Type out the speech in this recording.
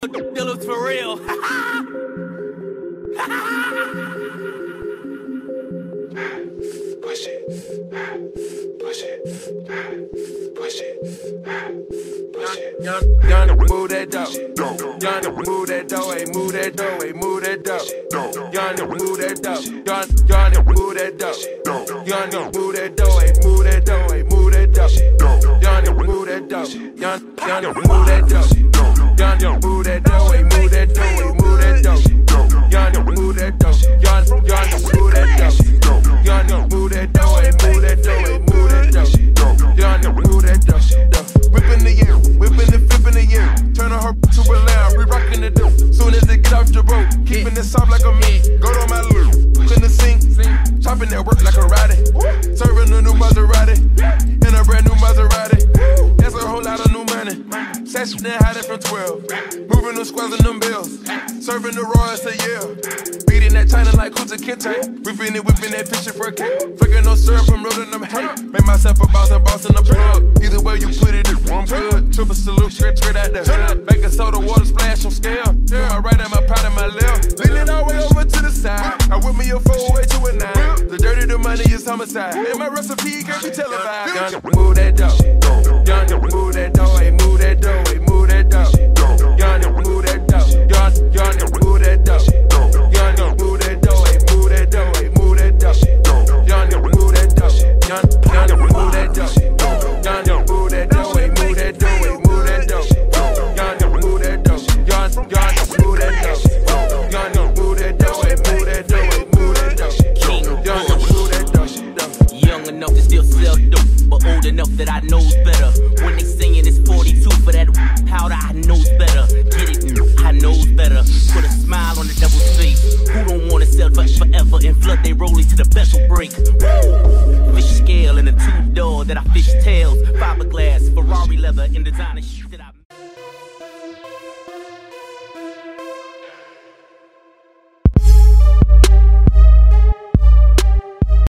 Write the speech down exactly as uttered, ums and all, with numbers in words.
dealers for real. Push it, push it, push it, push it. Y'all move that dough. Y'all move that dough. Hey, move that dough. Hey, move that dough. Y'all move that dough. Y'all y'all move that dough. Y'all move that dough. Hey, move that dough. Hey, move that dough. Y'all move that dough. Y'all y'all move that dough. Y'all move that dough. Hey, move that dough. Hey, move that dough. Y'all move that dough. Y'all y'all move that dough. Y'all move that dough. Hey, move that dough. Hey, move that dough. Y'all move that dough. Whip in the air, whip in the flip in the air. Turning her to a lamb, we rockin' the dough. Soon as it get off the boat, keeping it soft like a meat. Go to my loop, in the sink, chopping that work like a ratty. Serving a new Maserati, in a brand new Maserati. That's a whole lot of new money. Session and hiding from twelve, moving them squares and them bills. Serving the Royals a year, beating that China like Kunta Kinte. Whipping it, whipping that fishing for a cake. Flicking no syrup, I'm rolling them hay. Make myself a boss and boss in the plug. Either way you put it, it's one good. Triple salute, straight, straight out the hood. Baking soda, water splash on scale. Yeah, my right and my pot and my left. Lean it all the way over to the side. I whip me a four way to a nine. The dirty, the money is homicide. And my recipe can't be televised. Young, move that dough. Young, move that dough. Hey, move that dough. Hey, move that dough. Young, move that dough. Young, young, move that dough. Young, move that dough. Hey, move that dough. Hey, move that dough. Young, move that dough. Young, young, move that dough. Young, move that dough. Hey, move that dough. Hey, move that dough. Young, move that dough. Young, young, move that dough. Young, move that dough. Hey, move that dough. Hey, move that dough. King Young, Bush. move that dough. Young enough to still sell dope, but old enough that I knows better. When they singing it's forty-two for that powder, I knows better. Get it, I knows better. Put a smile on the devil's face. Who don't wanna sell for forever and flood they rolling to the vessel break? Woo! Fish scale and a two door that I fish tails. Fiberglass, Ferrari leather, and designer shit that I